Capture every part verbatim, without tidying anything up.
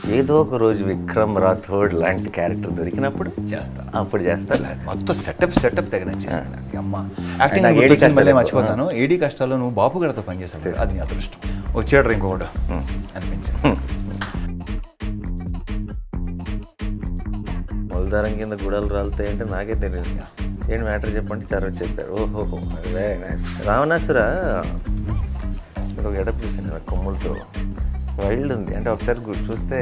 ఏదో ఒక రోజు విక్రమ్ రాథోడ్ లాంటి క్యారెక్టర్ దొరికినప్పుడు చేస్తా, అప్పుడు చేస్తా. మొత్తం సెటప్ సెటప్ దగ్గర చేస్తాను. అమ్మ యాక్టింగ్ మళ్ళీ మర్చిపోతాను. ఏడీ కష్టాల్లో నువ్వు బాపు గారితో పనిచేస్తావు, అది నీ అదృష్టం. వచ్చాడు ఇంకొకటి అనిపించింది. మొలదారం కింద గుడాలు రాలుతాయంటే నాకే తెలియదు. ఏంటి మ్యాటర్ చెప్పండి సార్ చెప్పారు. ఓహోహో రావణాసుర ఒక ఎడప్ చూసాను కొమ్ములతో, వైల్డ్ ఉంది. అంటే ఒకసారి చూస్తే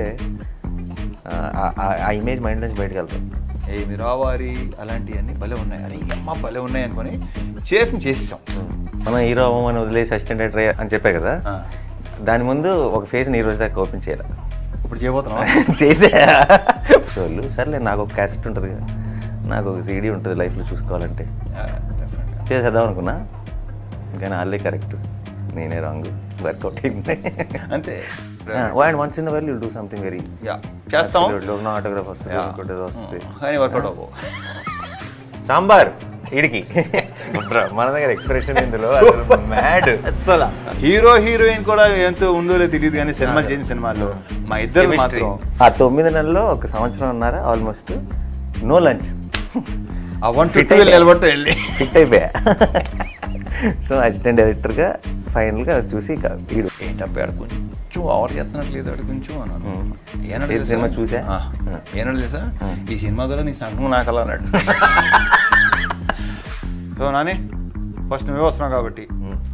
ఆ ఇమేజ్ మైండ్ నుంచి బయటకు వెళ్తాం. ఏ మిరావారి అలాంటివన్నీ భలే ఉన్నాయి, అరే అమ్మ భలే ఉన్నాయి అనుకొని చేసి చేసాం. మనం హీరో అవ్వమని వదిలేసి అసిస్టెంట్ డైరెక్టర్ అని చెప్పే కదా, దాని ముందు ఒక ఫేజ్ని ఈ రోజు దాకా ఓపెన్ చేయాలి. ఇప్పుడు చేయబోతున్నాం చేసే వాళ్ళు సర్లే, నాకు ఒక క్యాసెట్ ఉంటుంది కదా, నాకు ఒక సీడీ ఉంటుంది లైఫ్లో చూసుకోవాలంటే చేసేద్దాం అనుకున్నా. కానీ వాళ్ళే కరెక్ట్, నేనే రాంగ్, వర్కౌట్ అయింది అంతే. And once in well you do something very చేస్తాం. ఆటోగ్రాఫ్ వస్తుంది, వస్తుంది కానీ వర్కౌట్ అవ్వవు. సాంబార్ ఇడికి మన దగ్గర ఎక్స్ప్రెషన్ ఇందులో మ్యాడ్. అసలు హీరో హీరోయిన్ కూడా ఎంతో ఉందో లేదో తెలియదు, కానీ సినిమాలు చేసిన సినిమాల్లో మా ఇద్దరు మాత్రం ఆ తొమ్మిది నెలల్లో ఒక సంవత్సరం ఉన్నారా ఆల్మోస్ట్ నో లంచ్. ఆ వన్ ఫిఫ్టీ నిలబట్టు వెళ్ళి ఫిట్ అయిపోయా. సో అసిస్టెంట్ డైరెక్టర్గా ఫైనల్గా చూసి వీడు ఏంటబ్బా కొంచెం ఓవర్ చేస్తున్నట్లేదు, అక్కడ కొంచెం అన్నాను. ఏనాడు సినిమా చూసా ఏనాడు తెలుసా, ఈ సినిమా ద్వారా నీ సంఘం నాకు అలా అన్నాడు. సో నాని ఫస్ట్ నువ్వే వస్తున్నావు కాబట్టి